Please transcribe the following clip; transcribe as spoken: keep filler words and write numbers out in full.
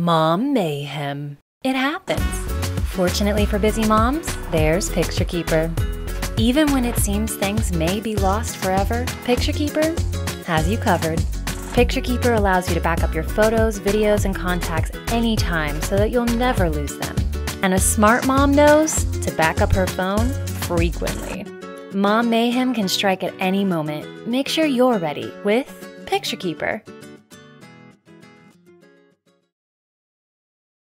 Mom Mayhem. It happens. Fortunately for busy moms, there's Picture Keeper. Even when it seems things may be lost forever, Picture Keeper has you covered. Picture Keeper allows you to back up your photos, videos, and contacts anytime so that you'll never lose them. And a smart mom knows to back up her phone frequently. Mom Mayhem can strike at any moment. Make sure you're ready with Picture Keeper.